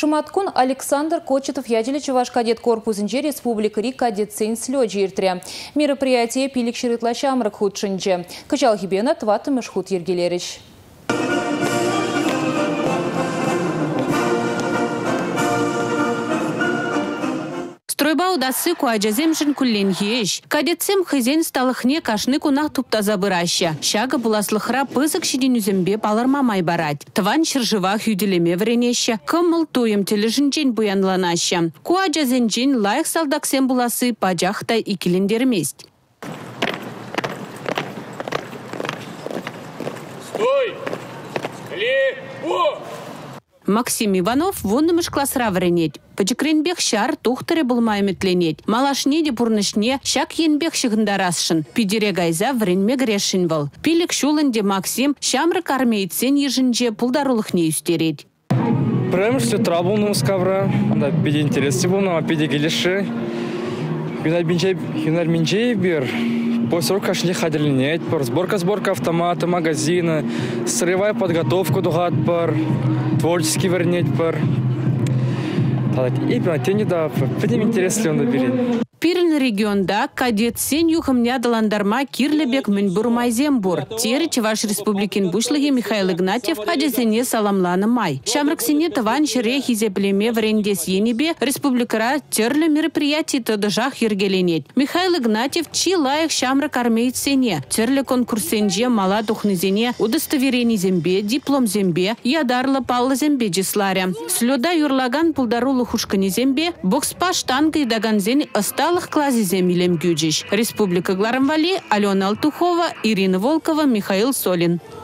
Шуматкун Александр Кочетов ядели Чуваш кадет корпусынче республикари кадетсен слёджи иртре. Мероприятие пилик ширытла шамрак худшынче. Качал хибена тватымыш худ ергелерич. Стройба удасы куаджазем жин куллен еш. Кадетсем хызен сталыхне кашны кунах тупта забыраща. Шага буласлыхра пызык шидин үзембе палырмамай барать. Тван шыржыва хюделеме вренеща. Кымыл туем тележинчен буянланаща. Куаджазенчен лайық салдаксем буласы пажахта икилендермест. Стой! О! Максим Иванов воннымыш классра вренет. Пачекренбех шар тухтаре булмайметленет. Малашне де пурнышне шак енбех шыгындарасшын. Пидере гайза вренме грешин был. Пилик шулынде Максим шамрык армейцен ежинже пулдарулыхне үстерет. Прям что трабулным скавра, да, пиде интересы был, но пиде гелеши. Юнар Минджей бир. После кашни ходили сборка автомата, магазина, срывая подготовку дугат пар, творческий вернеть пар. И тени да, пидем интересы он доберет. Пирин регионда кадет сен юхамня даландарма кирлебек минбурмайзем бур. Тери Чуваш республикин бушлыги Михаил Игнатьев адезене саламланы май. Шамраксине таван шире хизеплеме врендес енебе республикара терлі мероприятий тодыжах ергеленет. Михаил Игнатьев чи лайық шамрак армейцене. Терлі конкурсенже мала духнызене удостоверение зембе, диплом зембе, ядарлы паллы зембе жисларя. Слёда юрлаган пулдарулы хушкани зембе, бокспа штанга и даганзен остал клазизем илем гюджиш. Республика Гларамвали, Алена Алтухова, Ирина Волкова, Михаил Солин.